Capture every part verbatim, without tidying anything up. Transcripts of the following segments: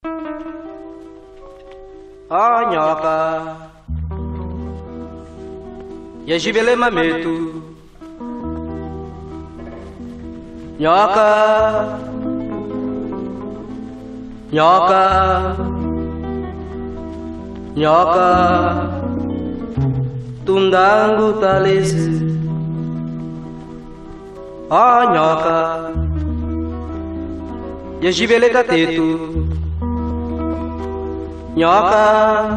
A nhoca e a gibele mameto. Nhoca, nhoca, nhoca, tundango talese. A nhoca e a gibele cateto. Nhoca,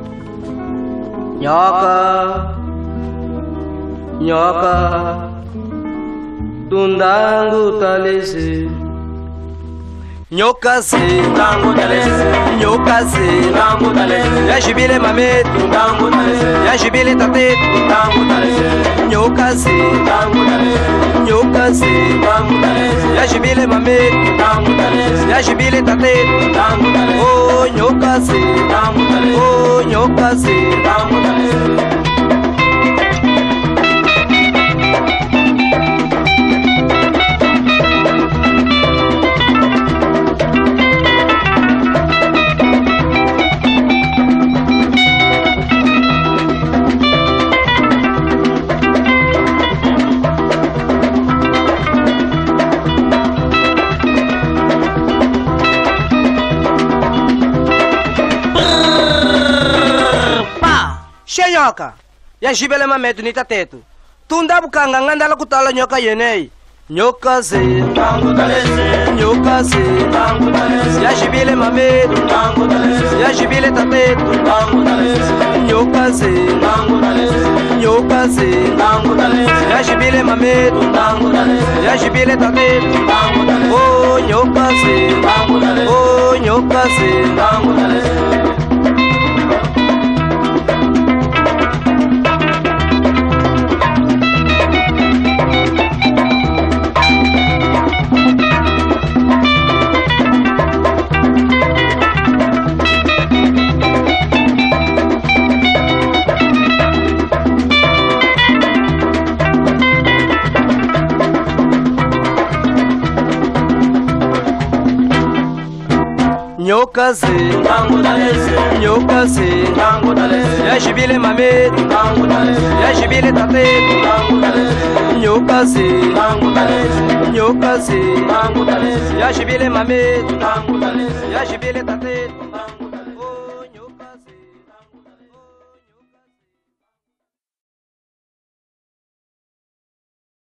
nhoca, nhoca, tundango talese. Nhoca se, tundango talese. nhoca se, Tundango talese. ya gibele mameto. Tundango talese. Ya gibele tateto. Tundango talese. Nhoca se, Tundango talese. nhoca se, Tundango talese. ya gibele mameto. Tundango talese. Ya gibele tateto. Tundango talese. Oh nhoca se, Tundango talese. oh nhoca se. Tundango talese. Nhoca ya gibele mameto ni tateto. Tunda bukanga ngandala kutala nhoca yenei. Nhoca se, Tundango talese. nhoca se, Tundango talese. ya gibele mameto. Tundango talese. Ya gibele tateto. Tundango talese. Nhoca se, Tundango talese. nhoca se, Tundango talese. ya gibele mameto. Tundango talese. Ya gibele tateto. Tundango talese. Oh nhoca se, Tundango talese. oh nhoca se. Tundango talese. Nhoca se, Tundango talese. nhoca se, Tundango talese. ya gibele mameto. Tundango talese. Ya gibele tateto. Tundango talese. Nhoca se, Tundango talese. nhoca se, Tundango talese. ya gibele mameto. Tundango talese. Ya gibele tateto.